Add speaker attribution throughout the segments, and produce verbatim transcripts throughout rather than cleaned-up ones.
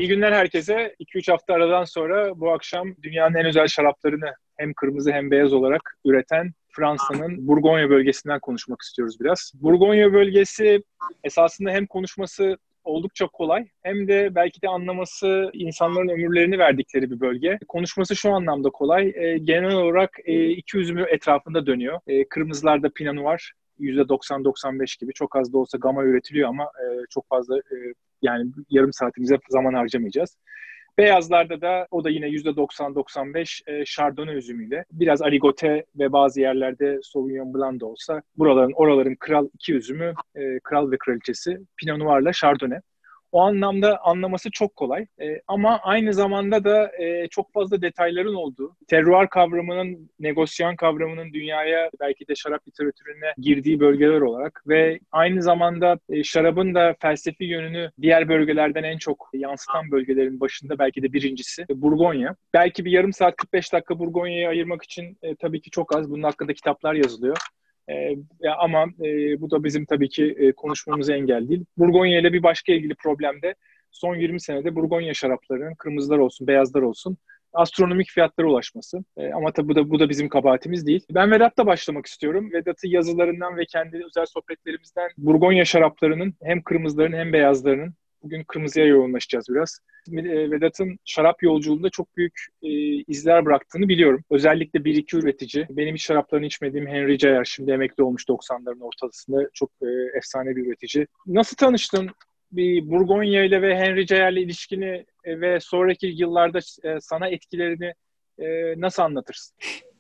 Speaker 1: İyi günler herkese. iki üç hafta aradan sonra bu akşam dünyanın en özel şaraplarını hem kırmızı hem beyaz olarak üreten Fransa'nın Burgonya bölgesinden konuşmak istiyoruz biraz. Burgonya bölgesi esasında hem konuşması oldukça kolay hem de belki de anlaması insanların ömürlerini verdikleri bir bölge. Konuşması şu anlamda kolay. E, genel olarak e, iki üzümü etrafında dönüyor. E, kırmızılarda Pinot Noir yüzde doksan doksan beş gibi çok az da olsa Gama üretiliyor ama e, çok fazla e, yani yarım saatimize zaman harcamayacağız. Beyazlarda da o da yine yüzde doksan doksan beş e, Chardonnay üzümüyle. Biraz Aligoté ve bazı yerlerde Sauvignon Blanc da olsa buraların oraların kral iki üzümü, e, kral ve kraliçesi Pinot Noir'la Chardonnay. O anlamda anlaması çok kolay. E, ama aynı zamanda da e, çok fazla detayların olduğu, terroir kavramının, negosyan kavramının dünyaya belki de şarap literatürüne girdiği bölgeler olarak ve aynı zamanda e, şarabın da felsefi yönünü diğer bölgelerden en çok yansıtan bölgelerin başında belki de birincisi Burgonya. Belki bir yarım saat kırk beş dakika Burgonya'ya ayırmak için e, tabii ki çok az. Bunun hakkında kitaplar yazılıyor. Ee, ama e, bu da bizim tabii ki e, konuşmamıza engel değil. Burgonya ile bir başka ilgili problem de son yirmi senede Burgonya şaraplarının kırmızılar olsun, beyazlar olsun astronomik fiyatlara ulaşması. E, ama tabii bu da, bu da bizim kabahatimiz değil. Ben Vedat'la başlamak istiyorum. Vedat'ı yazılarından ve kendi özel sohbetlerimizden Burgonya şaraplarının hem kırmızıların hem beyazlarının, bugün kırmızıya yoğunlaşacağız biraz, Vedat'ın şarap yolculuğunda çok büyük e, izler bıraktığını biliyorum. Özellikle bir iki üretici. Benim hiç şaraplarını içmediğim Henry Ceyer, şimdi emekli olmuş doksanların ortasında. Çok e, efsane bir üretici. Nasıl tanıştın? Bir Burgonya ile ve Henry Ceyer'le ilişkini e, ve sonraki yıllarda e, sana etkilerini e, nasıl anlatırsın?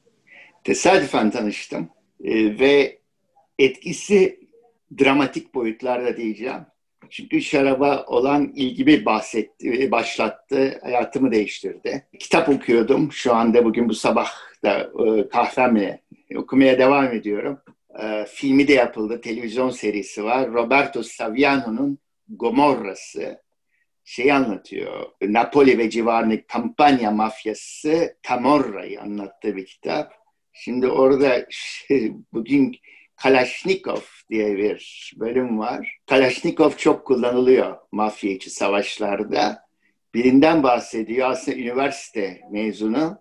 Speaker 2: Tesadüfen tanıştım e, ve etkisi dramatik boyutlarda diyeceğim. Çünkü şaraba olan ilgimi bahsetti, başlattı, hayatımı değiştirdi. Kitap okuyordum. Şu anda bugün bu sabah da e, kahvemle okumaya devam ediyorum. E, filmi de yapıldı, televizyon serisi var. Roberto Saviano'nun Gomorra'sı şeyi anlatıyor. Napoli ve civarındaki kampanya mafyası Camorra'yı anlattığı bir kitap. Şimdi orada şey, bugün Kalashnikov diye bir bölüm var. Kalashnikov çok kullanılıyor mafya içi savaşlarda. Birinden bahsediyor. Aslında üniversite mezunu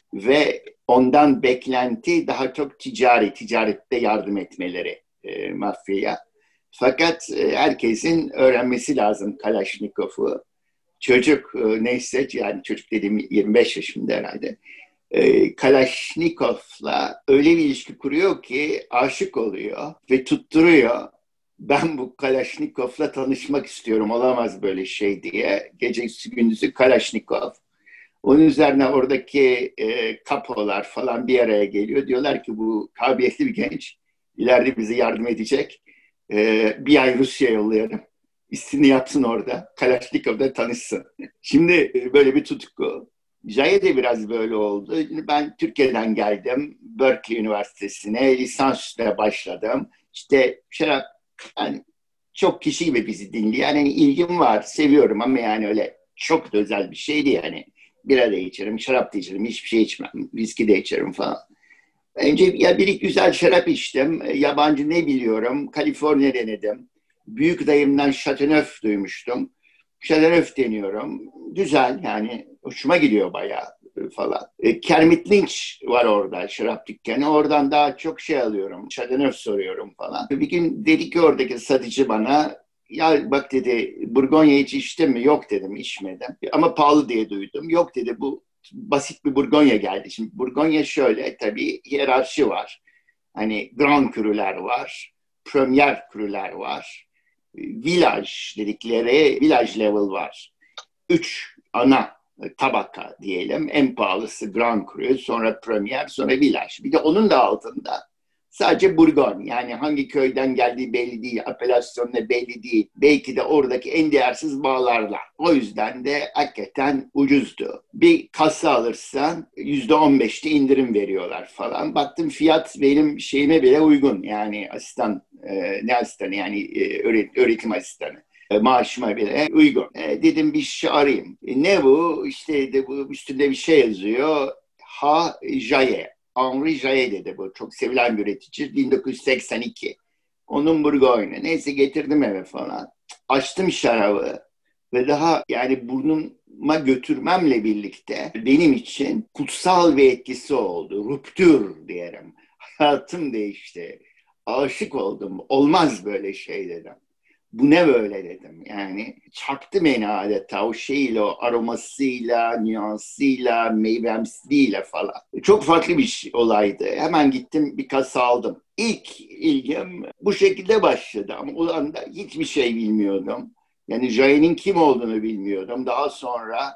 Speaker 2: ve ondan beklenti daha çok ticari, ticarette yardım etmeleri e, mafyaya. Fakat e, herkesin öğrenmesi lazım Kalashnikov'u. Çocuk e, neyse, yani çocuk dediğim yirmi beş yaşında herhalde. E, Kalashnikov'la öyle bir ilişki kuruyor ki aşık oluyor ve tutturuyor. Ben bu Kalashnikov'la tanışmak istiyorum, olamaz böyle şey diye. Gecesi gündüzü Kalashnikov. Onun üzerine oradaki e, kapolar falan bir araya geliyor. Diyorlar ki bu kabiliyetli bir genç ileride bize yardım edecek. E, bir ay Rusya yollayalım. İstini yapsın orada. Kalashnikov'da tanışsın. Şimdi e, böyle bir tutku. Jaye de biraz böyle oldu. Ben Türkiye'den geldim. Berkeley Üniversitesi'ne lisansüstüne başladım. İşte şarap, yani çok kişi gibi bizi dinleyen, yani ilgim var, seviyorum ama yani öyle çok da özel bir şeydi yani. Bira da içerim, şarap da içerim, hiçbir şey içmem. Viski de içerim falan. Önce ya bir iki güzel şarap içtim. Yabancı ne biliyorum? Kaliforniya denedim. Büyük dayımdan Chateauneuf duymuştum. Chateauneuf deniyorum. Güzel, yani hoşuma gidiyor bayağı falan. E, Kermit Lynch var orada, şarap dükkanı. Oradan daha çok şey alıyorum. Chateauneuf soruyorum falan. Bir gün dedi ki oradaki satıcı bana, ya bak dedi, Burgonya hiç içtin mi? Yok dedim, içmedim. Ama pahalı diye duydum. Yok dedi, bu basit bir Burgonya geldi. Şimdi Burgonya şöyle, tabii hiyerarşi var. Hani Grand Cru'ler var. Premier Cru'ler var. Village dedikleri, village level var. Üç ana tabaka diyelim. En pahalısı Grand Cru, sonra Premier, sonra Village. Bir de onun da altında sadece Burgon, yani hangi köyden geldiği belli değil, apelasyonu belli değil. Belki de oradaki en değersiz bağlarla. O yüzden de hakikaten ucuzdu. Bir kasa alırsan yüzde on beşte indirim veriyorlar falan. Baktım fiyat benim şeyime bile uygun. Yani asistan, e, ne asistanı yani e, öğretim asistanı. E, maaşıma bile uygun. E, dedim bir şey arayayım. E, ne bu? İşte de bu üstünde bir şey yazıyor. Ha Jaye. Henri Jaye dedi bu. Çok sevilen bir üretici. bin dokuz yüz seksen iki. Onun Burgoyne. Neyse getirdim eve falan. Açtım şarabı. ve daha yani burnuma götürmemle birlikte benim için kutsal bir etkisi oldu. Ruptür diyelim. Hayatım değişti. Aşık oldum. Olmaz böyle şey dedim. Bu ne böyle dedim. Yani çaktı beni adeta o şeyle, o aromasıyla, nüansıyla, meyvemsiliğiyle falan. Çok farklı bir şey, olaydı. Hemen gittim bir kasa aldım. İlk ilgim bu şekilde başladı ama o anda hiçbir şey bilmiyordum. Yani Jaye'nin kim olduğunu bilmiyordum. Daha sonra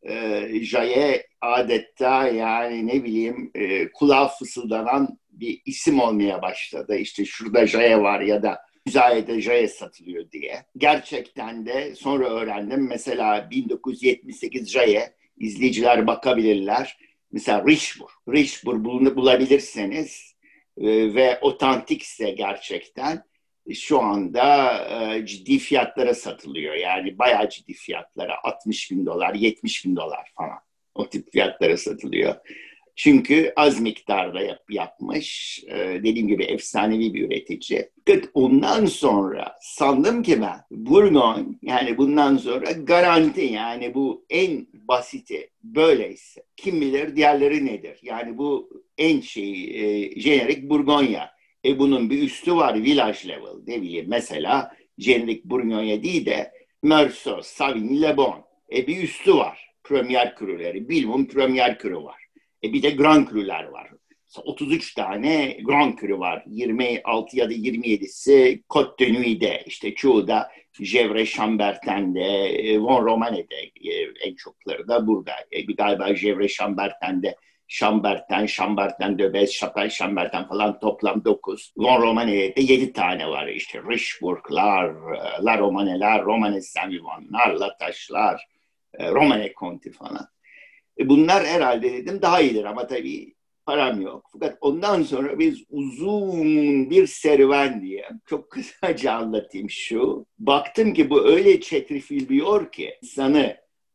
Speaker 2: e, Jaye adeta yani ne bileyim e, kulağa fısıldanan bir isim olmaya başladı. İşte şurada Jaye var ya da müzayede Jaye satılıyor diye. Gerçekten de sonra öğrendim. Mesela bin dokuz yüz yetmiş sekiz Jaye, izleyiciler bakabilirler. Mesela Richebourg. Richebourg bulabilirseniz e, ve otantikse gerçekten şu anda e, ciddi fiyatlara satılıyor. Yani bayağı ciddi fiyatlara. altmış bin dolar, yetmiş bin dolar falan. O tip fiyatlara satılıyor. Çünkü az miktarda yap, yapmış. Ee, dediğim gibi efsanevi bir üretici. Ondan sonra sandım ki ben Bourgogne yani bundan sonra garanti yani bu en basiti böyleyse. Kim bilir diğerleri nedir? Yani bu en şey e, jenerik Bourgogne. E bunun bir üstü var village level. Ne bileyim mesela jenerik Bourgogne değil de Meursault, Savigny, Le Bon. E bir üstü var. Premier Cru'leri. Bilmem Premier Cru var. E bir de Grand Cru'ler var. otuz üç tane Grand Cru var. yirmi altı ya da yirmi yedisi Côte de Nuit'de. İşte çoğu da Gevrey Chambertin'de, Von Romane'de en çokları da burada. E, galiba Gevrey Chambertin'de Chambertin, Chambertin de Bez, Chapelle Chambertin falan toplam dokuz. Von Romane'de de yedi tane var. İşte Richebourg'lar, La Romane'ler, Romane Saint-Vivant'lar, Latache'lar, Romane Conti falan. Bunlar herhalde dedim daha iyidir ama tabii param yok. Fakat ondan sonra biz uzun bir serüven diye çok kısaca anlatayım şu. Baktım ki bu öyle çetrefilliyor ki insanı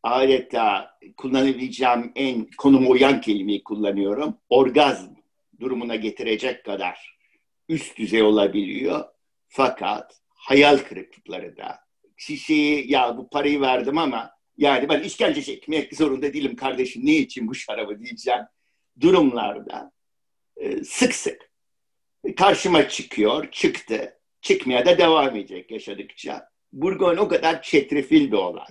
Speaker 2: adeta kullanabileceğim en konuma uyan kelimeyi kullanıyorum. Orgazm durumuna getirecek kadar üst düzey olabiliyor. Fakat hayal kırıklıkları da şişeyi ya bu parayı verdim ama yani ben işkence çekmek zorunda değilim kardeşim. Ne için bu şarabı diyeceğim durumlarda e, sık sık karşıma çıkıyor, çıktı. Çıkmaya da devam edecek yaşadıkça. Bourgogne o kadar çetrefil bir olay.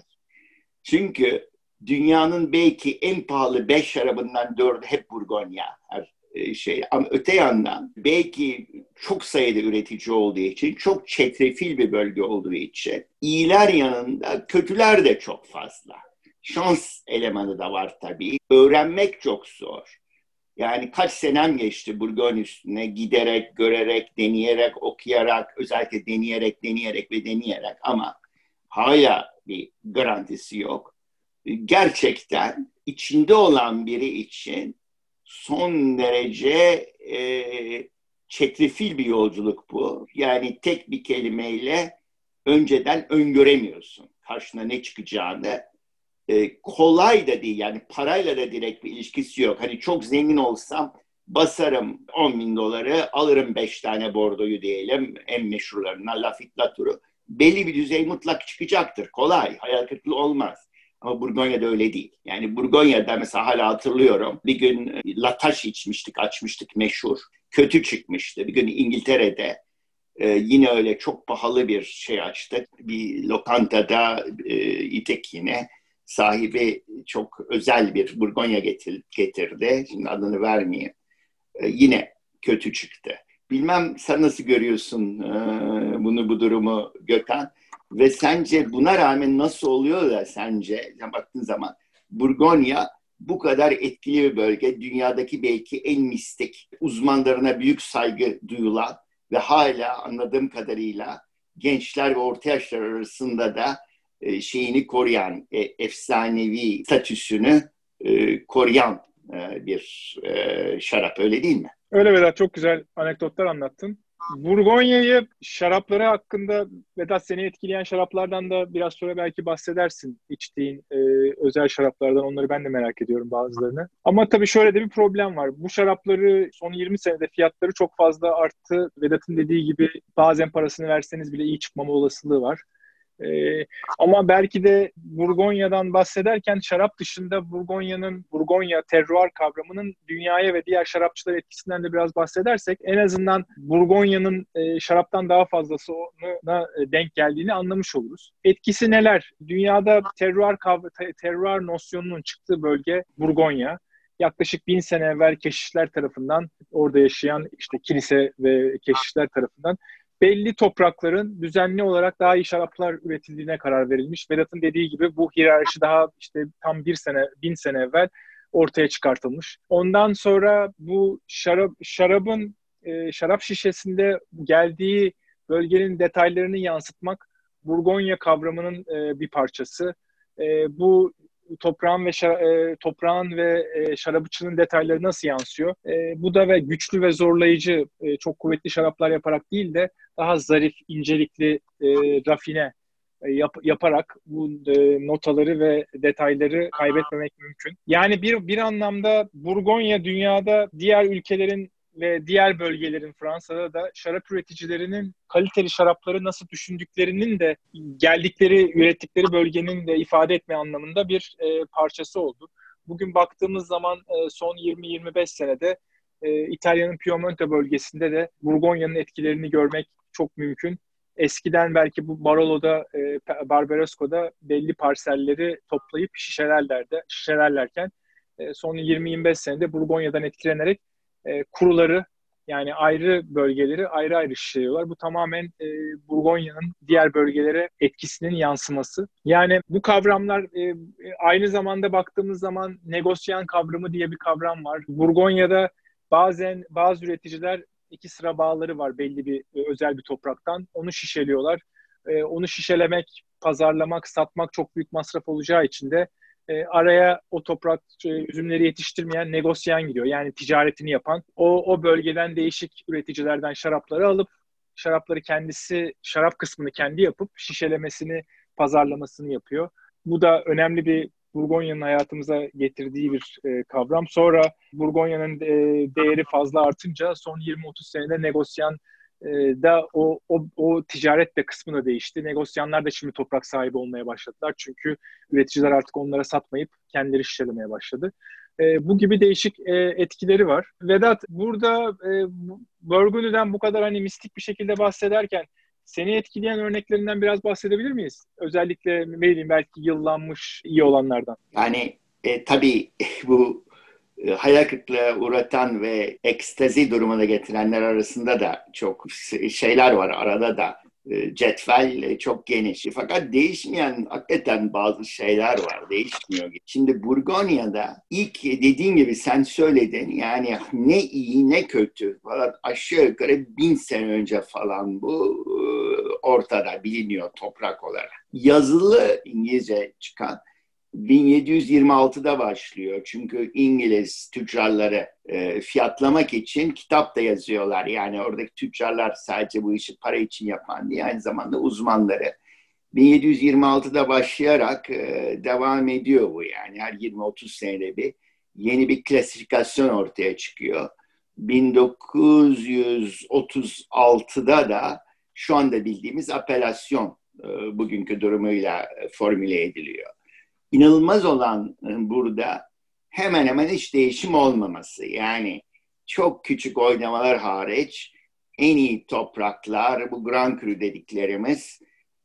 Speaker 2: Çünkü dünyanın belki en pahalı beş şarabından dördü hep Bourgogne her şey. Ama öte yandan belki çok sayıda üretici olduğu için, çok çetrefil bir bölge olduğu için iyiler yanında kötüler de çok fazla. Şans elemanı da var tabii. Öğrenmek çok zor. Yani kaç senem geçti Bourgogne üstüne giderek, görerek, deneyerek, okuyarak, özellikle deneyerek, deneyerek ve deneyerek ama hala bir garantisi yok. Gerçekten içinde olan biri için son derece e, çetrefil bir yolculuk bu. Yani tek bir kelimeyle önceden öngöremiyorsun karşına ne çıkacağını. E, kolay da değil yani parayla da direkt bir ilişkisi yok. Hani çok zengin olsam basarım on bin doları alırım beş tane bordoyu diyelim en meşhurlarından Lafite Latour'u. Belli bir düzey mutlak çıkacaktır. Kolay, hayal kırıklığı olmaz. Ama Bourgogne'da öyle değil. Yani Bourgogne'da mesela hala hatırlıyorum. Bir gün Latache içmiştik, açmıştık meşhur. Kötü çıkmıştı. Bir gün İngiltere'de e, yine öyle çok pahalı bir şey açtık. Bir lokantada e, idik yine. Sahibi çok özel bir Bourgogne getir, getirdi. Şimdi adını vermeyeyim. E, yine kötü çıktı. Bilmem sen nasıl görüyorsun e, bunu bu durumu Gökhan? Ve sence buna rağmen nasıl oluyor da sence baktığın zaman Bourgogne bu kadar etkili bir bölge. Dünyadaki belki en mistik, uzmanlarına büyük saygı duyulan ve hala anladığım kadarıyla gençler ve orta yaşlar arasında da e, şeyini koruyan, e, efsanevi statüsünü e, koruyan e, bir e, şarap öyle değil mi?
Speaker 1: Öyle Vedat, çok güzel anekdotlar anlattın. Bourgogne'yi şarapları hakkında Vedat seni etkileyen şaraplardan da biraz sonra belki bahsedersin. İçtiğin e, özel şaraplardan onları ben de merak ediyorum bazılarını. Ama tabii şöyle de bir problem var. Bu şarapları son yirmi senede fiyatları çok fazla arttı. Vedat'ın dediği gibi bazen parasını verseniz bile iyi çıkmama olasılığı var. Ee, ama belki de Burgonya'dan bahsederken şarap dışında Burgonya'nın, Burgonya terroir kavramının dünyaya ve diğer şarapçılar etkisinden de biraz bahsedersek en azından Burgonya'nın e, şaraptan daha fazlasına denk geldiğini anlamış oluruz. Etkisi neler? Dünyada terroir, kav- terroir nosyonunun çıktığı bölge Burgonya. Yaklaşık bin sene evvel keşişler tarafından, orada yaşayan işte kilise ve keşişler tarafından belli toprakların düzenli olarak daha iyi şaraplar üretildiğine karar verilmiş. Vedat'ın dediği gibi bu hiyerarşi daha işte tam bir sene, bin sene evvel ortaya çıkartılmış. Ondan sonra bu şarap, şarabın e, şarap şişesinde geldiği bölgenin detaylarını yansıtmak Burgonya kavramının e, bir parçası. E, bu toprağın ve şara- e, toprağın ve e, şarabıçının detayları nasıl yansıyor? E, bu da ve güçlü ve zorlayıcı, e, çok kuvvetli şaraplar yaparak değil de daha zarif, incelikli, e, rafine e, yap, yaparak bu e, notaları ve detayları kaybetmemek mümkün. Yani bir bir anlamda Burgonya dünyada diğer ülkelerin ve diğer bölgelerin, Fransa'da da şarap üreticilerinin kaliteli şarapları nasıl düşündüklerinin de geldikleri, ürettikleri bölgenin de ifade etme anlamında bir e, parçası oldu. Bugün baktığımız zaman e, son yirmi yirmi beş senede e, İtalya'nın Piemonte bölgesinde de Burgonya'nın etkilerini görmek çok mümkün. Eskiden belki bu Barolo'da, e, Barbaresco'da belli parselleri toplayıp şişelerlerdi, şişelerlerken e, son yirmi yirmi beş senede Burgonya'dan etkilenerek e, kuruları, yani ayrı bölgeleri ayrı ayrı şişiriyorlar. Bu tamamen e, Burgonya'nın diğer bölgelere etkisinin yansıması. Yani bu kavramlar e, aynı zamanda baktığımız zaman negosyan kavramı diye bir kavram var. Burgonya'da bazen bazı üreticiler iki sıra bağları var belli bir e, özel bir topraktan. Onu şişeliyorlar. E, onu şişelemek, pazarlamak, satmak çok büyük masraf olacağı için de e, araya o toprak e, üzümleri yetiştirmeyen negosyan giriyor. Yani ticaretini yapan. O, o bölgeden değişik üreticilerden şarapları alıp şarapları kendisi, şarap kısmını kendi yapıp şişelemesini, pazarlamasını yapıyor. Bu da önemli bir Burgonya'nın hayatımıza getirdiği bir e, kavram. Sonra Burgonya'nın e, değeri fazla artınca son yirmi otuz senede negosyan e, da o, o, o ticaret de kısmı da değişti. Negosyanlar da şimdi toprak sahibi olmaya başladılar. Çünkü üreticiler artık onlara satmayıp kendileri şişelemeye başladı. E, bu gibi değişik e, etkileri var. Vedat, burada e, Burgundy'den bu kadar hani mistik bir şekilde bahsederken seni etkileyen örneklerinden biraz bahsedebilir miyiz? Özellikle ne bileyim belki yıllanmış iyi olanlardan.
Speaker 2: Yani e, tabii bu e, hayal kırıklığına uğratan ve ekstazi durumuna getirenler arasında da çok şeyler var. Arada da e, cetvel e, çok geniş. Fakat değişmeyen hakikaten bazı şeyler var. Değişmiyor. Şimdi Burgonya'da ilk dediğin gibi sen söyledin. Yani ne iyi ne kötü falan aşağı yukarı bin sene önce falan bu e, ortada biliniyor toprak olarak. Yazılı İngilizce çıkan bin yedi yüz yirmi altıda başlıyor. Çünkü İngiliz tüccarları e, fiyatlamak için kitap da yazıyorlar. Yani oradaki tüccarlar sadece bu işi para için yapan değil, aynı zamanda uzmanları. bin yedi yüz yirmi altıda başlayarak e, devam ediyor bu yani. Her yirmi otuz senede bir yeni bir klasifikasyon ortaya çıkıyor. bin dokuz yüz otuz altıda da şu anda bildiğimiz apelasyon e, bugünkü durumuyla e, formüle ediliyor. İnanılmaz olan burada hemen hemen hiç değişim olmaması. Yani çok küçük oynamalar hariç en iyi topraklar, bu Grand Cru dediklerimiz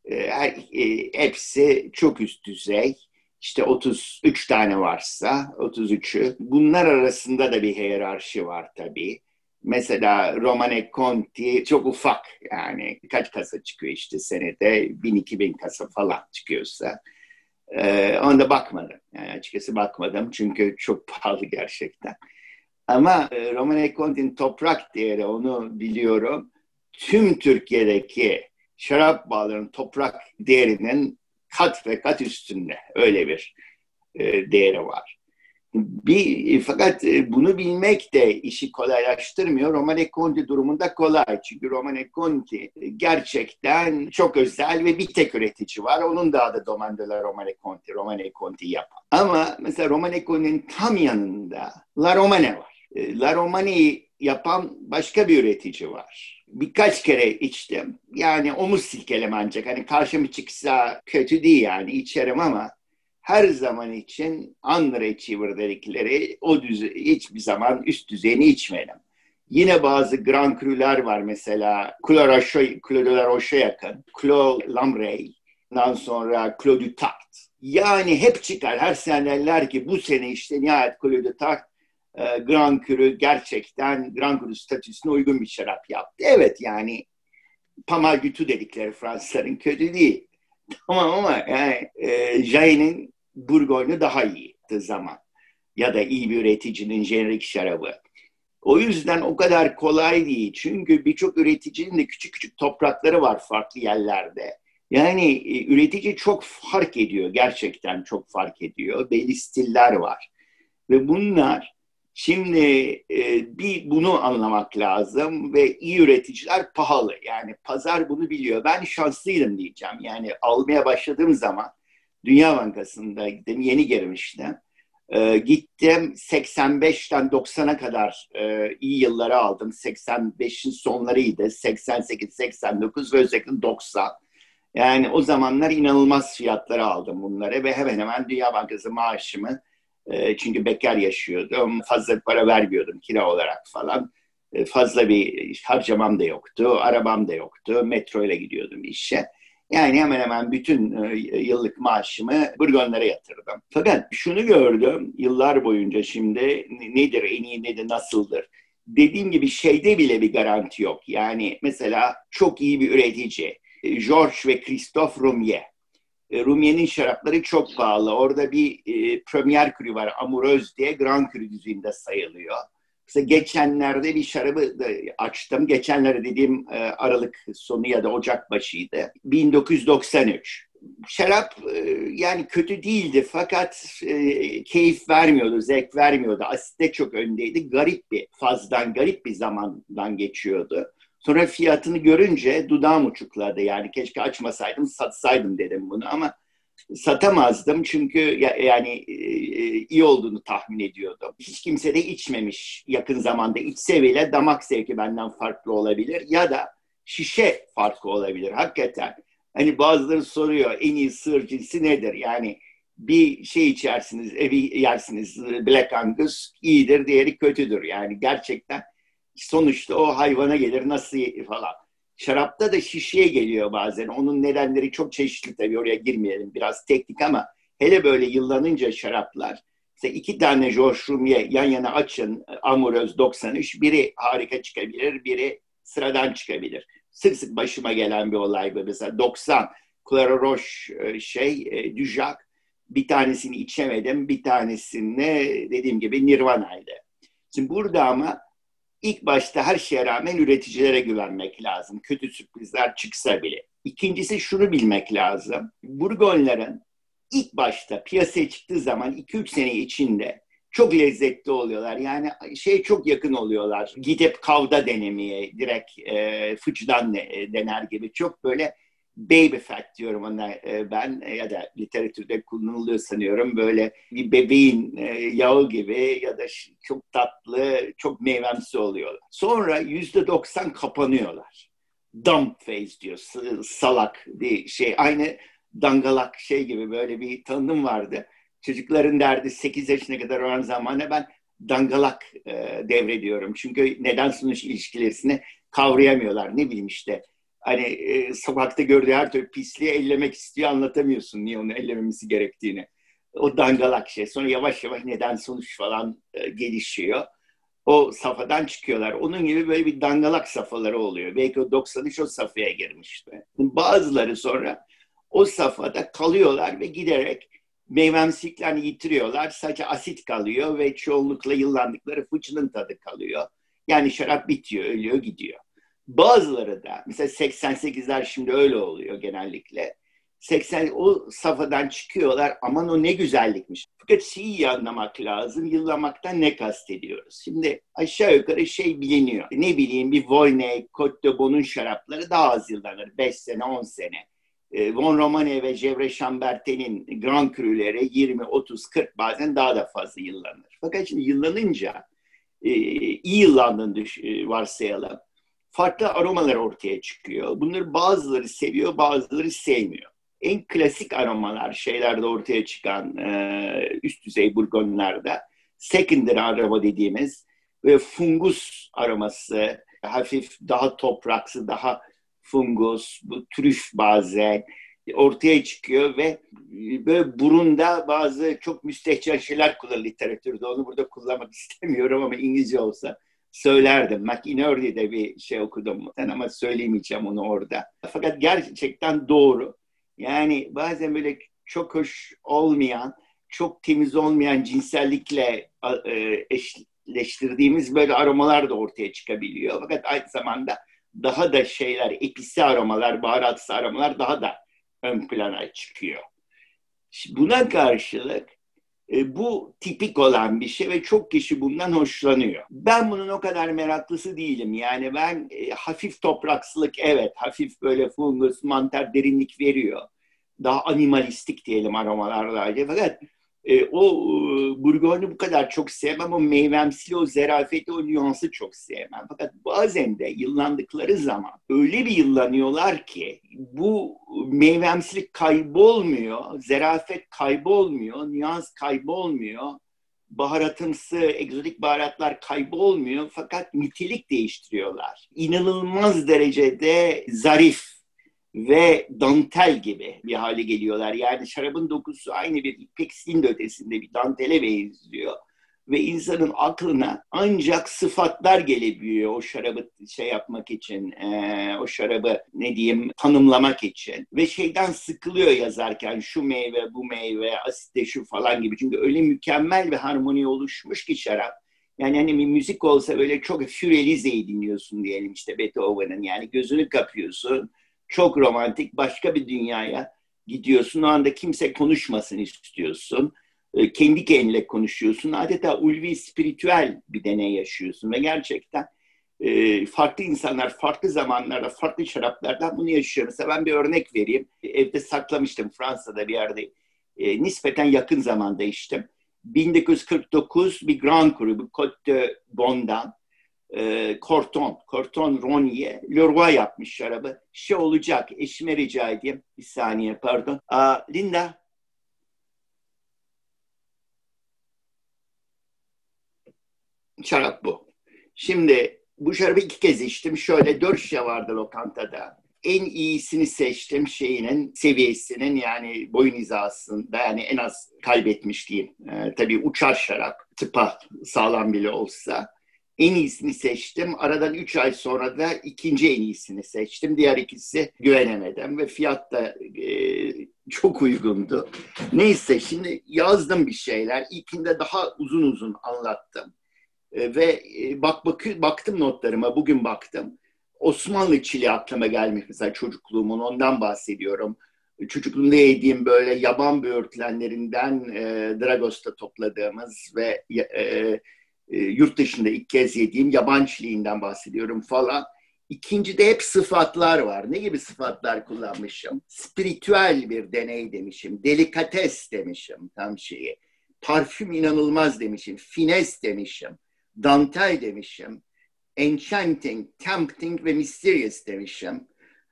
Speaker 2: hepsi çok üst düzey. İşte otuz üç tane varsa otuz üçü. Bunlar arasında da bir hiyerarşi var tabii. Mesela Romanée Conti çok ufak, yani kaç kasa çıkıyor işte senede, bin iki bin kasa falan çıkıyorsa. Ee, ona da bakmadım. Yani açıkçası bakmadım çünkü çok pahalı gerçekten. Ama e, Romanée Conti'nin toprak değeri, onu biliyorum. Tüm Türkiye'deki şarap bağlarının toprak değerinin kat ve kat üstünde. Öyle bir e, değeri var. Bir, fakat bunu bilmek de işi kolaylaştırmıyor. Romanée Conti durumunda kolay. Çünkü Romanée Conti gerçekten çok özel ve bir tek üretici var. Onun da adı Domaine de la Romanée Conti. Romanée Conti yapan. Ama mesela Romanée Conti'nin tam yanında La Romanée var. La Romanée'yi yapan başka bir üretici var. Birkaç kere içtim. Yani omuz silkeleme ancak. Hani karşıma çıksa kötü değil yani içerim ama her zaman için underachiever dedikleri o düzey, hiçbir zaman üst düzeyini içmedim. Yine bazı Grand Cru'lar var mesela. Clos Roche, Clos de la Roche'a yakın. Clos Lambray'dan sonra Clos du Tart. Yani hep çıkar. Her sene derler ki bu sene işte nihayet Clos du Tart Grand Cru gerçekten Grand Cru statüsüne uygun bir şarap yaptı. Evet yani Pamagütü dedikleri Fransızların kötü değil. Tamam ama yani e, Jayen'in Bourgogne'u daha iyi zaman. Ya da iyi bir üreticinin jenerik şarabı. O yüzden o kadar kolay değil. Çünkü birçok üreticinin de küçük küçük toprakları var farklı yerlerde. Yani e, üretici çok fark ediyor. Gerçekten çok fark ediyor. Belli stiller var. Ve bunlar şimdi e, bir bunu anlamak lazım ve iyi üreticiler pahalı. Yani pazar bunu biliyor. Ben şanslıydım diyeceğim. Yani almaya başladığım zaman Dünya Bankası'nda gittim, yeni girmiştim. E, gittim seksen beşten doksana kadar e, iyi yılları aldım. seksen beşin sonlarıydı. seksen sekiz, seksen dokuz ve özellikle doksan. Yani o zamanlar inanılmaz fiyatları aldım bunları ve hemen hemen Dünya Bankası maaşımı e, çünkü bekar yaşıyordum. Fazla para vermiyordum kira olarak falan. E, fazla bir harcamam da yoktu. Arabam da yoktu. Metro ile gidiyordum işe. Yani hemen hemen bütün e, yıllık maaşımı Bourgogne'lara yatırdım. Fakat şunu gördüm yıllar boyunca şimdi nedir, en iyi nedir, nasıldır? Dediğim gibi şeyde bile bir garanti yok. Yani mesela çok iyi bir üretici. Georges ve Christophe Roumier. Rumier'in şarapları çok pahalı. Orada bir e, Premier Cru var, Amoureuse diye Grand Cru düzeyinde sayılıyor. Mesela geçenlerde bir şarabı da açtım. Geçenlerde dediğim e, Aralık sonu ya da Ocak başıydı. bin dokuz yüz doksan üç. Şarap e, yani kötü değildi fakat e, keyif vermiyordu, zevk vermiyordu. Asit de çok öndeydi. Garip bir fazdan, garip bir zamandan geçiyordu. Sonra fiyatını görünce dudağım uçukladı. Yani keşke açmasaydım, satsaydım dedim bunu ama satamazdım çünkü yani iyi olduğunu tahmin ediyordum. Hiç kimse de içmemiş yakın zamanda. İçse bile damak zevki benden farklı olabilir ya da şişe farkı olabilir hakikaten. Hani bazıları soruyor en iyi sığır cinsi nedir? Yani bir şey içersiniz, evi yersiniz, Black Angus iyidir, diğeri kötüdür. Yani gerçekten sonuçta o hayvana gelir nasıl falan. Şarapta da şişeye geliyor bazen. Onun nedenleri çok çeşitli tabii, oraya girmeyelim. Biraz teknik ama hele böyle yıllanınca şaraplar. İşte iki tane Georges Roumier yan yana açın. Amoureuse doksan üç. Biri harika çıkabilir, biri sıradan çıkabilir. Sık sık başıma gelen bir olay bu. Mesela doksan Clara Roche şey, Dujac. Bir tanesini içemedim. Bir tanesini dediğim gibi Nirvana'ydı. Şimdi burada ama İlk başta her şeye rağmen üreticilere güvenmek lazım. Kötü sürprizler çıksa bile. İkincisi şunu bilmek lazım. Bourgogne'ların ilk başta piyasaya çıktığı zaman iki üç sene içinde çok lezzetli oluyorlar. Yani şey çok yakın oluyorlar. Gidip kavda denemeye, direkt e, fıçıdan e, dener gibi. Çok böyle baby fat diyorum ona e, ben ya da literatürde kullanılıyor sanıyorum. Böyle bir bebeğin e, yağı gibi ya da çok tatlı, çok meyvemsi oluyorlar. Sonra yüzde doksan kapanıyorlar. Dump phase diyor, salak bir şey. Aynı dangalak şey gibi böyle bir tanım vardı. Çocukların derdi sekiz yaşına kadar olan zamana ben dangalak e, devrediyorum. Çünkü neden sonuç ilişkilerini kavrayamıyorlar. Ne bileyim işte. Hani e, sokakta gördüğü her türlü pisliği ellemek istiyor, anlatamıyorsun niye onu ellememesi gerektiğini. O dangalak şey. Sonra yavaş yavaş neden sonuç falan e, gelişiyor. O safhadan çıkıyorlar. Onun gibi böyle bir dangalak safhaları oluyor. Belki o doksan üç o safhaya girmişti. Bazıları sonra o safhada kalıyorlar ve giderek meyvemsiliklerini yitiriyorlar. Sadece asit kalıyor ve çoğunlukla yıllandıkları fıçının tadı kalıyor. Yani şarap bitiyor, ölüyor, gidiyor. Bazıları da mesela seksen sekizler şimdi öyle oluyor genellikle. seksen o safhadan çıkıyorlar. Aman o ne güzellikmiş. Fakat şeyi iyi anlamak lazım. Yıllamaktan ne kastediyoruz? Şimdi aşağı yukarı şey biliniyor. Ne bileyim bir Volney, Côte de Beau'nun şarapları daha az yıllanır. beş sene, on sene. Von Romane ve Gevrey Chambertin'in Grand Cru'leri yirmi, otuz, kırk bazen daha da fazla yıllanır. Fakat şimdi yıllanınca iyi yıllandığını varsayalım. farklı aromalar ortaya çıkıyor. Bunları bazıları seviyor, bazıları sevmiyor. En klasik aromalar şeylerde ortaya çıkan e, üst düzey burgonlarda secondary aroma dediğimiz ve fungus aroması, hafif daha topraksı, daha fungus, bu trüf bazen ortaya çıkıyor ve böyle burunda bazı çok müstehcen şeyler kullanılır literatürde. Onu burada kullanmak istemiyorum ama İngilizce olsa söylerdim. McInerney'de bir şey okudum ama söyleyemeyeceğim onu orada. Fakat gerçekten doğru. Yani bazen böyle çok hoş olmayan, çok temiz olmayan cinsellikle eşleştirdiğimiz böyle aromalar da ortaya çıkabiliyor. Fakat aynı zamanda daha da şeyler, episi aromalar, baharatsı aromalar daha da ön plana çıkıyor. Buna karşılık e, bu tipik olan bir şey ve çok kişi bundan hoşlanıyor. Ben bunun o kadar meraklısı değilim. Yani ben e, hafif topraksılık, evet, hafif böyle fungus, mantar derinlik veriyor. Daha animalistik diyelim aromalarla. Fakat e, o e, burgonyu bu kadar çok sevmem. O meyvemsi, o zerafeti, o nüansı çok sevmem. Fakat bazen de yıllandıkları zaman öyle bir yıllanıyorlar ki bu meyvemsilik kaybolmuyor, zerafet kaybolmuyor, nüans kaybolmuyor. Baharatımsı, egzotik baharatlar kaybolmuyor fakat nitelik değiştiriyorlar. İnanılmaz derecede zarif ve dantel gibi bir hale geliyorlar. Yani şarabın dokusu aynı bir ipeksiğin de ötesinde bir dantele benziyor. Ve insanın aklına ancak sıfatlar gelebiliyor o şarabı şey yapmak için, e, o şarabı ne diyeyim tanımlamak için. Ve şeyden sıkılıyor yazarken şu meyve, bu meyve, asite şu falan gibi. Çünkü öyle mükemmel bir harmoni oluşmuş ki şarap. Yani hani bir müzik olsa böyle çok Fürelize'yi dinliyorsun diyelim işte Beethoven'ın. Yani gözünü kapıyorsun. Çok romantik başka bir dünyaya gidiyorsun. O anda kimse konuşmasın istiyorsun. Kendi kendine konuşuyorsun. Adeta ulvi, spiritüel bir deney yaşıyorsun. Ve gerçekten e, farklı insanlar, farklı zamanlarda, farklı şaraplardan bunu yaşıyor. Mesela ben bir örnek vereyim. Evde saklamıştım Fransa'da bir yerde. E, nispeten yakın zamanda içtim. bin dokuz yüz kırk dokuz bir Grand Cru, bir Côte de Bon'dan. E, Corton, Corton Ronier, Leroy yapmış şarabı. Şey olacak, eşime rica edeyim. Bir saniye pardon. Aa, Linda. Şarap bu. Şimdi bu şarabı iki kez içtim. Şöyle dört şişe vardı lokantada. En iyisini seçtim şeyinin, seviyesinin yani boyun hizasında yani en az kaybetmiş diyeyim. Ee, tabii uçar şarap, tıpa sağlam bile olsa. En iyisini seçtim. Aradan üç ay sonra da ikinci en iyisini seçtim. Diğer ikisi güvenemedim ve fiyat da e, çok uygundu. Neyse şimdi yazdım bir şeyler. İlkinde daha uzun uzun anlattım. E, ve e, bak, bak baktım notlarıma, bugün baktım. Osmanlı çili aklıma gelmiş mesela çocukluğumun, ondan bahsediyorum. Çocukluğumda yediğim böyle yaban böğürtlenlerinden e, Dragos'ta topladığımız ve e, e, yurt dışında ilk kez yediğim yaban çiliğinden bahsediyorum falan. İkincide hep sıfatlar var. Ne gibi sıfatlar kullanmışım? Spiritüel bir deney demişim. Delikates demişim tam şeyi. Parfüm inanılmaz demişim. Fines demişim. Dantel demişim. Enchanting, tempting ve mysterious demişim.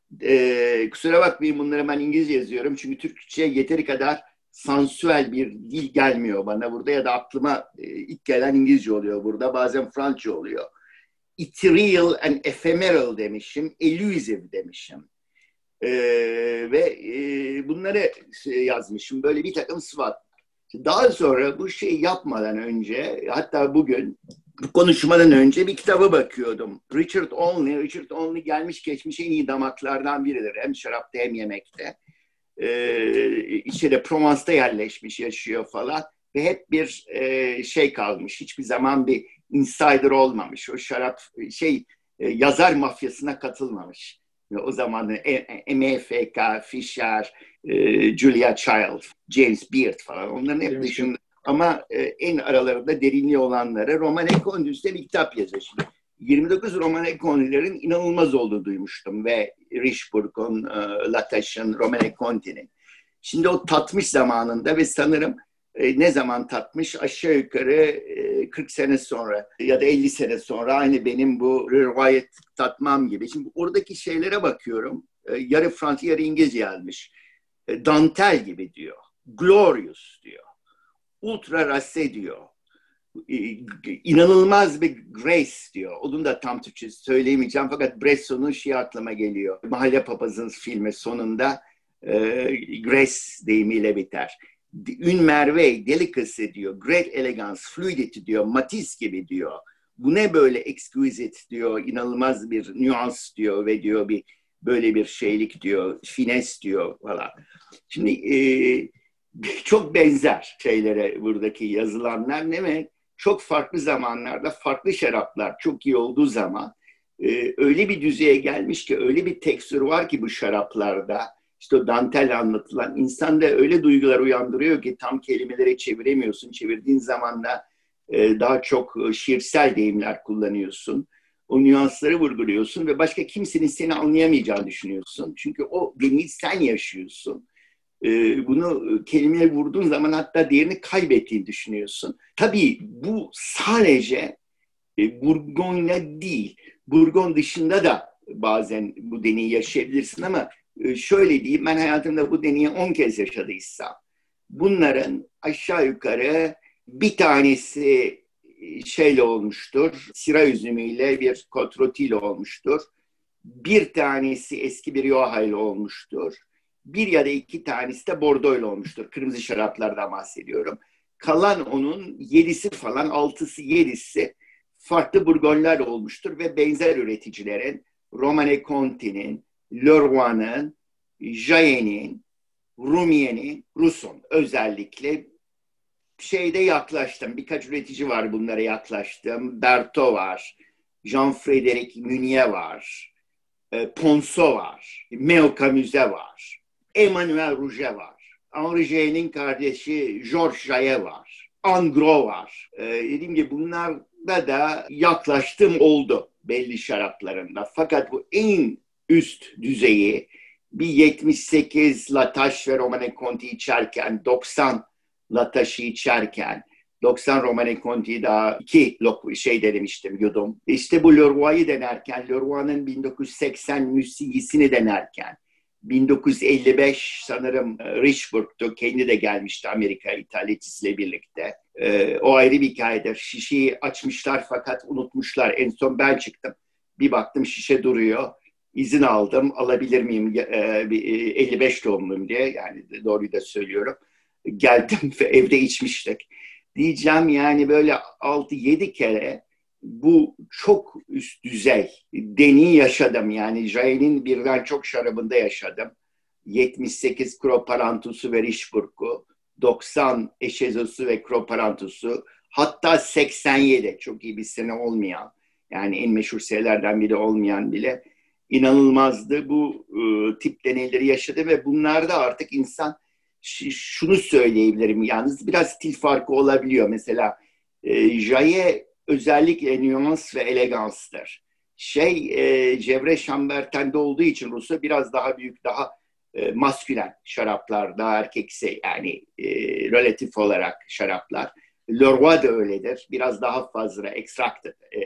Speaker 2: Ee, kusura bakmayın bunları ben İngilizce yazıyorum. Çünkü Türkçe yeteri kadar sansüel bir dil gelmiyor bana burada ya da aklıma e, ilk gelen İngilizce oluyor burada. Bazen Fransızca oluyor. Ethereal and ephemeral demişim. Elusive demişim. Ee, ve e, bunları yazmışım. Böyle bir takım sıfat. Daha sonra bu şeyi yapmadan önce hatta bugün bu konuşmadan önce bir kitaba bakıyordum. Richard Olney. Richard Olney gelmiş geçmiş en iyi damaklardan biridir. Hem şarapta hem yemekte. Ee, içeri Provence'da yerleşmiş, yaşıyor falan. Ve hep bir e, şey kalmış. Hiçbir zaman bir insider olmamış. O şarap şey e, yazar mafyasına katılmamış. O zaman M F K, Fisher, e, Julia Child, James Beard falan. Onların hep dışında. Ama e, en aralarında derinliği olanları Roman Ekondüs'te bir kitap yazıyor. Şimdi yirmi dokuz Roman Ekondüs'lerin inanılmaz olduğu duymuştum ve Richebourg'un, e, Latache'ın, Roman Ekondüs'ün. Şimdi o tatmış zamanında ve sanırım e, ne zaman tatmış? Aşağı yukarı e, kırk sene sonra ya da elli sene sonra, aynı benim bu rivayet tatmam gibi. Şimdi oradaki şeylere bakıyorum. E, yarı Fransız yarı İngilizce yazmış. E, dantel gibi diyor. Glorious diyor. Ultra rasse diyor. E, inanılmaz bir grace diyor. Onun da tam Türkçesi söyleyemeyeceğim fakat Bresson'un şey aklıma geliyor. Mahalle Papazı'nın filmi sonunda e, grace deyimiyle biter. Une merveille, delicacy diyor, great elegance, fluidity diyor, Matisse gibi diyor. Bu ne böyle exquisite diyor, inanılmaz bir nüans diyor ve diyor bir böyle bir şeylik diyor, finesse diyor falan. Şimdi e, çok benzer şeylere buradaki yazılanlar, ne mi? Çok farklı zamanlarda farklı şaraplar çok iyi olduğu zaman e, öyle bir düzeye gelmiş ki, öyle bir tekstür var ki bu şaraplarda. İşte o dantel anlatılan insanda öyle duygular uyandırıyor ki tam kelimelere çeviremiyorsun. Çevirdiğin zaman da e, daha çok şiirsel deyimler kullanıyorsun. O nüansları vurguluyorsun ve başka kimsenin seni anlayamayacağını düşünüyorsun. Çünkü o deneyi sen yaşıyorsun. E, bunu kelimeye vurduğun zaman hatta değerini kaybettiğini düşünüyorsun. Tabii bu sadece e, Burgonya değil. Burgon dışında da bazen bu deneyi yaşayabilirsin ama şöyle diyeyim, ben hayatımda bu deneyi on kez yaşadıysam bunların aşağı yukarı bir tanesi şeyle olmuştur, sira üzümüyle bir kotrotiyle olmuştur. Bir tanesi eski bir Rioja ile olmuştur. Bir ya da iki tanesi de Bordeaux ile olmuştur. Kırmızı şaraplardan bahsediyorum. Kalan onun yedisi falan, altısı yedisi farklı Burgonlar olmuştur ve benzer üreticilerin, Romanée Conti'nin, Leroy'nin, Jayen'in, Rumier'in, Rousseau'nun özellikle şeyde yaklaştım. Birkaç üretici var, bunlara yaklaştım. Berthaud var, Jean-Frédéric Munier var, Ponceau var, Meo Camus'e var, Emmanuel Rouget var, Henri Jayen'in kardeşi Georges Jayen var, Angro var. Ee, dediğim gibi bunlarda da yaklaştım oldu belli şaraplarında. Fakat bu en üst düzeyi bir yetmiş sekiz Latache ve Romanée Conti içerken, doksan Latache'ı içerken, doksan Romanée Conti'yi daha iki şey denemiştim, yudum. İşte bu Leroy'u denerken, Leroy'un bin dokuz yüz seksen Musigisi'ni denerken, bin dokuz yüz elli beş sanırım Richburg'tu, kendi de gelmişti Amerika ithalatçısıyla birlikte. Ee, o ayrı bir hikayedir. Şişeyi açmışlar fakat unutmuşlar. En son ben çıktım. Bir baktım şişe duruyor. İzin aldım. Alabilir miyim? Ee, elli beş doğumluyum diye. Yani doğruyu da söylüyorum. Geldim ve evde içmiştik. Diyeceğim yani böyle altı yedi kere bu çok üst düzey deneyi yaşadım. Yani Jayen'in birden çok şarabında yaşadım. yetmiş sekiz Kroparantus'u ve Richburg'u, doksan Echezeau'su ve Kroparantus'u, hatta seksen yedi çok iyi bir sene olmayan, yani en meşhur senelerden biri olmayan bile inanılmazdı. Bu e, tip deneyleri yaşadı ve bunlarda artık insan ş- şunu söyleyebilirim, yalnız biraz stil farkı olabiliyor. Mesela e, Jayen özellikle nüans ve eleganstır. Şey, e, Gevrey Chambertin'de olduğu için Rousseau biraz daha büyük, daha e, maskülen şaraplar, daha erkekse yani e, relatif olarak şaraplar. Leroy da öyledir. Biraz daha fazla extracted e,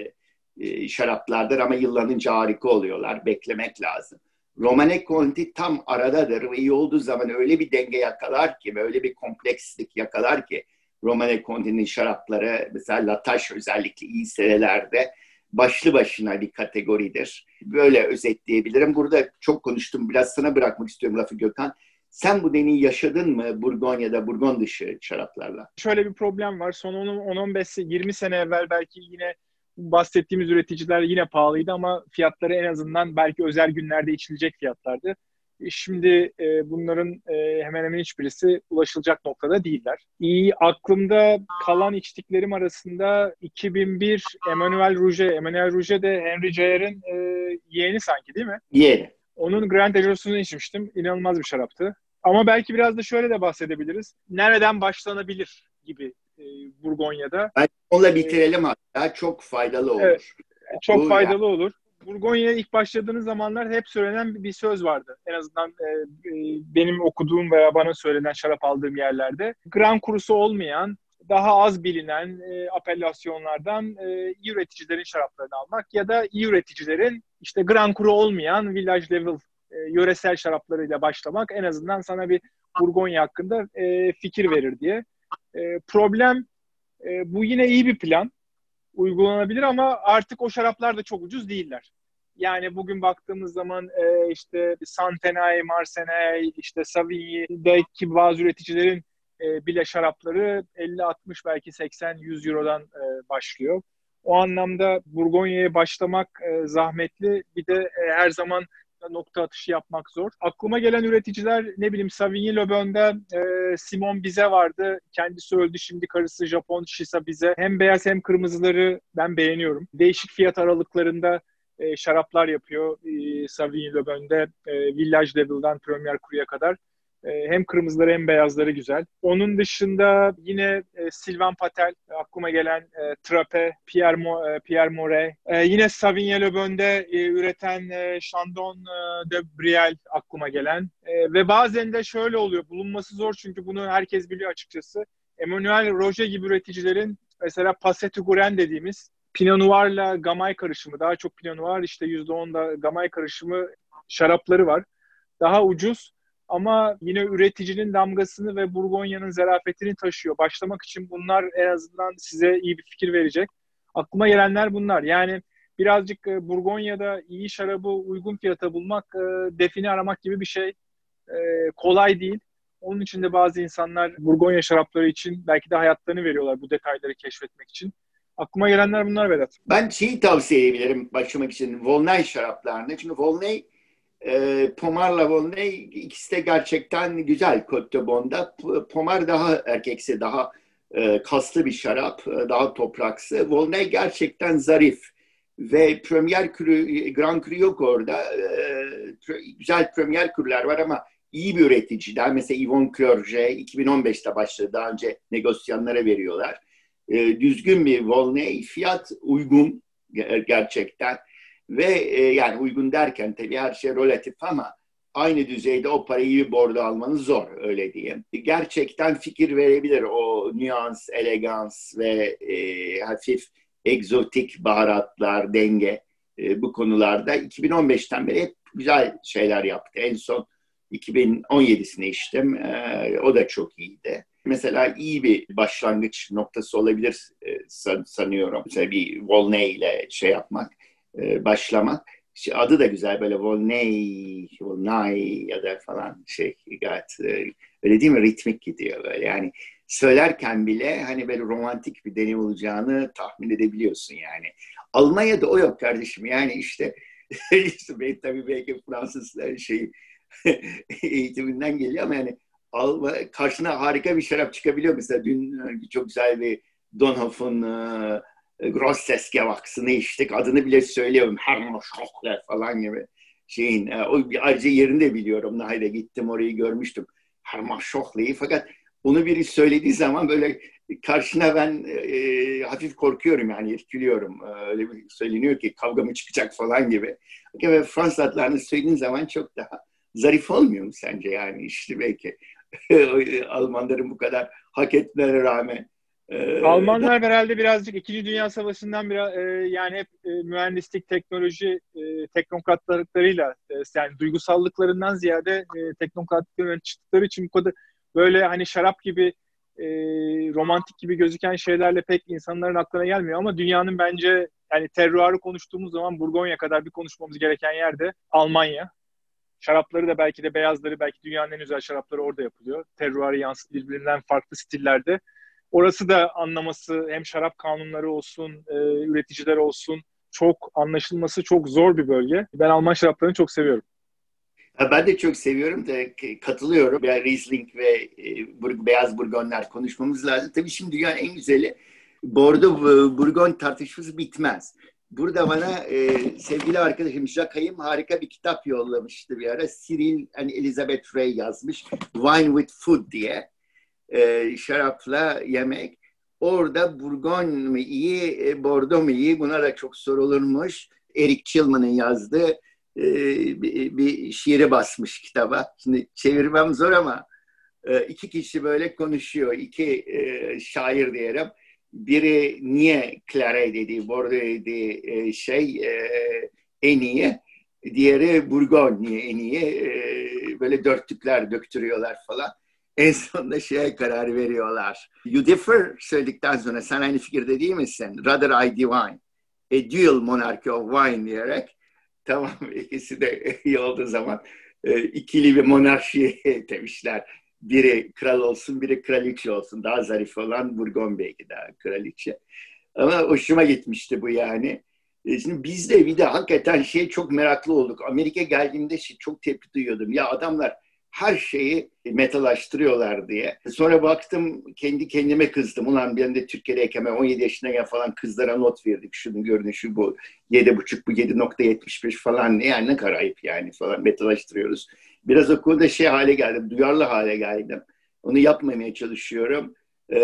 Speaker 2: e, şaraplardır ama yıllanınca harika oluyorlar. Beklemek lazım. Romanée Conti tam aradadır ve iyi olduğu zaman öyle bir denge yakalar ki, öyle bir komplekslik yakalar ki, Romanée Conti'nin şarapları, mesela Latache özellikle iyi senelerde başlı başına bir kategoridir. Böyle özetleyebilirim. Burada çok konuştum. Biraz sana bırakmak istiyorum lafı Gökhan. Sen bu deneyi yaşadın mı Burgonya'da, Burgon dışı şaraplarla?
Speaker 1: Şöyle bir problem var. Son on on beş yirmi sene evvel belki yine bahsettiğimiz üreticiler yine pahalıydı ama fiyatları en azından belki özel günlerde içilecek fiyatlardı. Şimdi e, bunların e, hemen hemen hiçbirisi ulaşılacak noktada değiller. İyi, aklımda kalan içtiklerim arasında iki bin bir Emmanuel Rouget. Emmanuel Rouget de Henri Jayen'in e, yeğeni sanki, değil mi?
Speaker 2: Yeğeni.
Speaker 1: Onun Grand Elo'sunu içmiştim. İnanılmaz bir şaraptı. Ama belki biraz da şöyle de bahsedebiliriz. Nereden başlanabilir gibi e, Burgonya'da.
Speaker 2: Onunla bitirelim hatta. Çok faydalı olur.
Speaker 1: Evet, çok
Speaker 2: Bu
Speaker 1: faydalı
Speaker 2: yani.
Speaker 1: olur. Burgonya'ya ilk başladığınız zamanlar hep söylenen bir söz vardı. En azından e, e, benim okuduğum veya bana söylenen şarap aldığım yerlerde. Gran Cru'su olmayan, daha az bilinen e, apelasyonlardan e, iyi üreticilerin şaraplarını almak ya da iyi üreticilerin işte Gran Cru olmayan village level e, yöresel şaraplarıyla başlamak en azından sana bir Burgonya hakkında e, fikir verir diye. E, problem e, bu yine iyi bir plan. Uygulanabilir ama artık o şaraplar da çok ucuz değiller. Yani bugün baktığımız zaman e, işte Santenay, Marsanay, işte Savigny'deki bazı üreticilerin e, bile şarapları elli altmış belki seksen yüz Euro'dan e, başlıyor. O anlamda Burgonya'ya başlamak e, zahmetli. Bir de e, her zaman nokta atışı yapmak zor. Aklıma gelen üreticiler ne bileyim Savigny-Le Bon'da e, Simon Bize vardı. Kendisi öldü, şimdi karısı Japon Shisa Bize. Hem beyaz hem kırmızıları ben beğeniyorum. Değişik fiyat aralıklarında e, şaraplar yapıyor. E, Savigny-Le Bon'da e, Village Level'dan Premier Cru'ya kadar. E, hem kırmızıları hem beyazları güzel. Onun dışında yine e, Sylvain Patel, aklıma gelen e, Trappe, Pierre, Mo, e, Pierre Moret. E, yine Savigny-Le Bon'da e, üreten e, Chandon e, de Briel aklıma gelen. E, ve bazen de şöyle oluyor. Bulunması zor çünkü bunu herkes biliyor açıkçası. Emmanuel Roger gibi üreticilerin mesela Passé Touraine dediğimiz Pinot Noir'la Gamay karışımı, daha çok Pinot Noir işte yüzde on da Gamay karışımı şarapları var. Daha ucuz. Ama yine üreticinin damgasını ve Burgonya'nın zarafetini taşıyor. Başlamak için bunlar en azından size iyi bir fikir verecek. Aklıma gelenler bunlar. Yani birazcık Burgonya'da iyi şarabı uygun fiyata bulmak, define aramak gibi bir şey. Kolay değil. Onun için de bazı insanlar Burgonya şarapları için belki de hayatlarını veriyorlar bu detayları keşfetmek için. Aklıma gelenler bunlar Vedat.
Speaker 2: Ben şeyi tavsiye edebilirim başlamak için. Volnay şaraplarını. Çünkü Volnay E, Pomar'la Volnay ikisi de gerçekten güzel Côte de Bon'da. Pomar daha erkeksi, daha e, kaslı bir şarap, e, daha topraksı. Volnay gerçekten zarif ve Premier Cru, Grand Cru yok orada. E, güzel Premier Cru'lar var ama iyi bir üreticiler. Mesela Yvon Clerget iki bin on beşte başladı. Daha önce negosyanlara veriyorlar. E, düzgün bir Volnay, fiyat uygun gerçekten. Ve e, yani uygun derken tabii her şey relatif ama aynı düzeyde o parayı iyi bir bordo almanız zor, öyle diyeyim. Gerçekten fikir verebilir o nüans, elegans ve e, hafif egzotik baharatlar, denge e, bu konularda. iki bin on beşten beri hep güzel şeyler yaptı. En son iki bin on yedisini içtim. E, o da çok iyiydi. Mesela iyi bir başlangıç noktası olabilir e, san, sanıyorum. Mesela bir Volnay ile şey yapmak. Başlamak. İşte adı da güzel böyle Volnay, Volnay ya da falan şey gayet öyle değil mi? Ritmik gidiyor böyle. Yani söylerken bile hani böyle romantik bir deneyim olacağını tahmin edebiliyorsun yani. Almanya'da o yok kardeşim. Yani işte, işte ben, tabii belki Fransız şey eğitiminden geliyor ama yani Alma, karşına harika bir şarap çıkabiliyor. Mesela dün çok güzel bir Donhoff'un Grosses Gewachs'ını içtik. Adını bile söylüyorum. Hermoschokler falan gibi şeyin. O ayrıca yerini de biliyorum. Nahide gittim orayı görmüştüm. Hermoschokler'i. Fakat onu biri söylediği zaman böyle karşına ben e, hafif korkuyorum yani irkiliyorum. Öyle bir söyleniyor ki kavga mı çıkacak falan gibi. Ve Fransız adlarını söylediğin zaman çok daha zarif olmuyor mu sence yani işte belki Almanların bu kadar hak etmelerine rağmen.
Speaker 1: Almanlar herhalde birazcık İkinci Dünya Savaşı'ndan biraz e, yani hep e, mühendislik, teknoloji, e, teknokratlıklarıyla e, yani duygusallıklarından ziyade e, teknokratlıklarına çıktıkları için bu kadar böyle hani şarap gibi e, romantik gibi gözüken şeylerle pek insanların aklına gelmiyor ama dünyanın bence yani terroirı konuştuğumuz zaman Burgonya kadar bir konuşmamız gereken yerde Almanya. Şarapları da belki de beyazları belki dünyanın en güzel şarapları orada yapılıyor. Terroirı yansıt birbirinden farklı stillerde. Orası da anlaması hem şarap kanunları olsun, e, üreticiler olsun çok anlaşılması çok zor bir bölge. Ben Alman şaraplarını çok seviyorum.
Speaker 2: Ben de çok seviyorum da katılıyorum. Yani Riesling ve e, Beyaz Burgonlar konuşmamız lazım. Tabii şimdi dünyanın en güzeli Bordeaux Burgon tartışması bitmez. Burada bana e, sevgili arkadaşım Jacques'im harika bir kitap yollamıştı bir ara. Cyril and Elizabeth Ray yazmış. Wine with Food diye. E, şarapla yemek. Orada Burgon mu iyi, e, Bordeaux mu iyi? Buna da çok sorulurmuş. Eric Chilman'ın yazdığı e, bir, bir şiiri basmış kitaba. Şimdi çevirmem zor ama e, iki kişi böyle konuşuyor. İki e, şair diyelim. Biri niye Claret dediği, Bordeaux dediği e, şey e, en iyi. Diğeri Bourgogne en iyi. E, böyle dörtlükler döktürüyorlar falan. En sonunda şeye karar veriyorlar. You differ söyledikten sonra sen aynı fikirde değil misin? Rather I divine. A dual monarchy of wine diyerek tamam ikisi de iyi olduğu zaman e, ikili bir monarşi demişler. Biri kral olsun, biri kraliçe olsun. Daha zarif olan Bourgogne belki daha kraliçe. Ama hoşuma gitmişti bu yani. E, şimdi biz de bir de hakikaten şey çok meraklı olduk. Amerika geldiğimde şey, çok tepki duyuyordum. Ya adamlar her şeyi metalaştırıyorlar diye. Sonra baktım kendi kendime kızdım. Ulan ben de Türkiye'deyken on yedi yaşındayken falan kızlara not verdik. Şunun görünüşü bu. yedi buçuk bu yedi nokta yetmiş beş falan. Yani ne kadar ayıp yani falan metalaştırıyoruz. Biraz o konuda şey hale geldim. Duyarlı hale geldim. Onu yapmamaya çalışıyorum.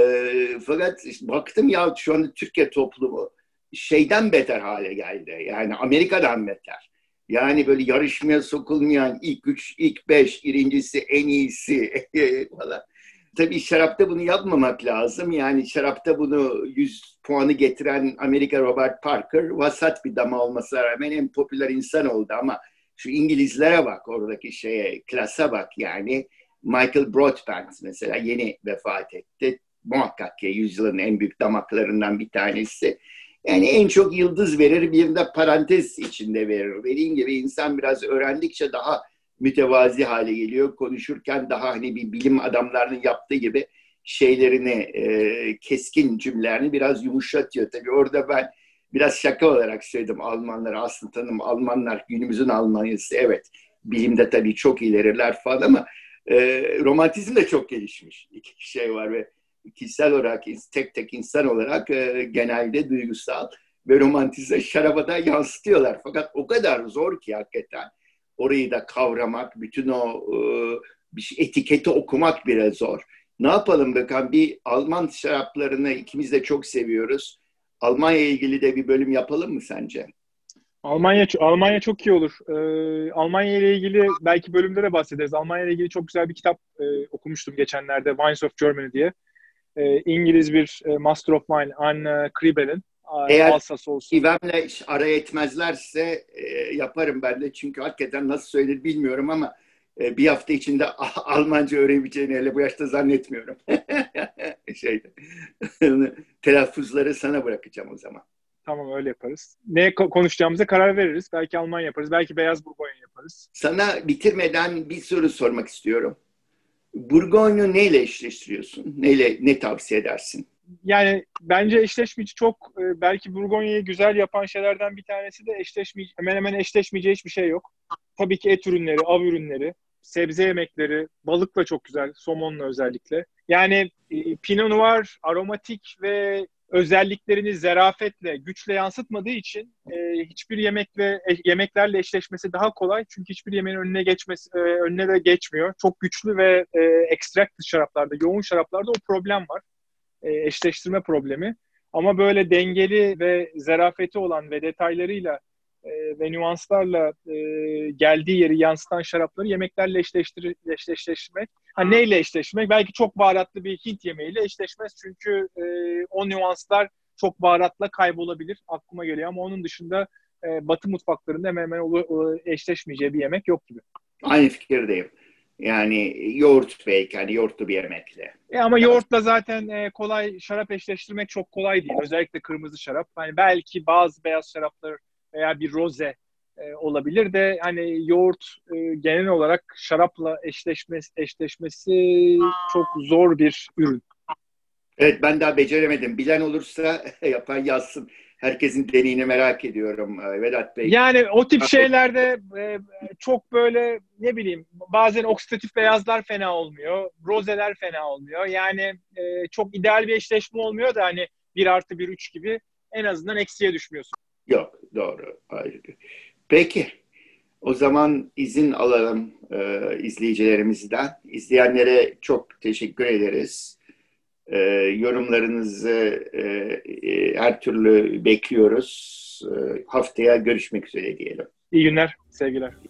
Speaker 2: E, fakat işte baktım ya şu anda Türkiye toplumu şeyden beter hale geldi. Yani Amerika'dan beter. Yani böyle yarışmaya sokulmayan ilk üç, ilk beş, birincisi en iyisi falan. Tabii şarapta bunu yapmamak lazım. Yani şarapta bunu yüz puanı getiren Amerika Robert Parker vasat bir dama olmasına rağmen en popüler insan oldu ama şu İngilizlere bak oradaki şeye, klasa bak yani. Michael Broadbent mesela yeni vefat etti. Muhakkak ki yüzyılın en büyük damaklarından bir tanesi. Yani en çok yıldız verir, bir de parantez içinde verir. Dediğim gibi insan biraz öğrendikçe daha mütevazi hale geliyor. Konuşurken daha hani bir bilim adamlarının yaptığı gibi şeylerini, e, keskin cümlelerini biraz yumuşatıyor. Tabii orada ben biraz şaka olarak söyledim Almanları. Aslında tanım Almanlar günümüzün Almanyası. Evet, bilimde tabii çok ileriler falan ama e, romantizm de çok gelişmiş. İki şey var ve kişisel olarak, tek tek insan olarak e, genelde duygusal ve romantize şaraba da yansıtıyorlar. Fakat o kadar zor ki hakikaten orayı da kavramak, bütün o e, bir şey, etiketi okumak bile zor. Ne yapalım bakalım bir Alman şaraplarını ikimiz de çok seviyoruz. Almanya ile ilgili de bir bölüm yapalım mı sence?
Speaker 1: Almanya Almanya çok iyi olur. Ee, Almanya ile ilgili belki bölümde de bahsederiz. Almanya ile ilgili çok güzel bir kitap e, okumuştum geçenlerde, Wines of Germany diye. E, İngiliz bir e, Master of Wine, Anne Kribel'in,
Speaker 2: Eğer
Speaker 1: Alsas olsun.
Speaker 2: İvem'le araya etmezlerse e, yaparım ben de. Çünkü hakikaten nasıl söylenir bilmiyorum ama e, bir hafta içinde Almanca öğrenebileceğini hele bu yaşta zannetmiyorum. Şeyde. Telaffuzları sana bırakacağım o zaman.
Speaker 1: Tamam, öyle yaparız. Ne konuşacağımıza karar veririz. Belki Alman yaparız, belki Beyaz Burgonya yaparız.
Speaker 2: Sana bitirmeden bir soru sormak istiyorum. Burgonyu neyle eşleştiriyorsun? Neyle, ne tavsiye edersin?
Speaker 1: Yani bence eşleşmeyici çok, e, belki Burgonya'yı güzel yapan şeylerden bir tanesi de eşleşmeyeceği, hemen hemen eşleşmeyeceği hiçbir şey yok. Tabii ki et ürünleri, av ürünleri, sebze yemekleri, balıkla çok güzel, somonla özellikle. Yani e, Pinot Noir aromatik ve özelliklerini zerafetle, güçle yansıtmadığı için e, hiçbir yemekle e, yemeklerle eşleşmesi daha kolay. Çünkü hiçbir yemeğin önüne geçmesi, e, önüne de geçmiyor. Çok güçlü ve e, extracted şaraplarda, yoğun şaraplarda o problem var. E, eşleştirme problemi. Ama böyle dengeli ve zarafeti olan ve detaylarıyla e, ve nüanslarla e, geldiği yeri yansıtan şarapları yemeklerle eşleştir eşleştirmek. Ha, neyle eşleştirmek? Belki çok baharatlı bir Hint yemeğiyle eşleşmez. Çünkü e, o nüanslar çok baharatla kaybolabilir. Aklıma geliyor ama onun dışında e, Batı mutfaklarında hemen hemen eşleşmeyeceği bir yemek yok gibi.
Speaker 2: Aynı fikirdeyim. Yani yoğurt belki, hani yoğurtlu bir yemekle.
Speaker 1: E ama yoğurtla zaten e, kolay şarap eşleştirmek çok kolay değil. Özellikle kırmızı şarap. Hani belki bazı beyaz şaraplar veya bir roze e, olabilir de hani yoğurt e, genel olarak şarapla eşleşmesi, eşleşmesi çok zor bir ürün.
Speaker 2: Evet ben daha beceremedim. Bilen olursa yapan yazsın. Herkesin deneyini merak ediyorum e, Vedat Bey.
Speaker 1: Yani o tip şeylerde e, çok böyle ne bileyim bazen oksidatif beyazlar fena olmuyor. Rozeler fena olmuyor. Yani e, çok ideal bir eşleşme olmuyor da hani bir artı bir üç gibi en azından eksiye düşmüyorsun.
Speaker 2: Yok doğru. Hayır. Peki o zaman izin alalım e, izleyicilerimizden. İzleyenlere çok teşekkür ederiz. E, yorumlarınızı e, e, her türlü bekliyoruz. Haftaya görüşmek üzere diyelim.
Speaker 1: İyi günler, sevgiler.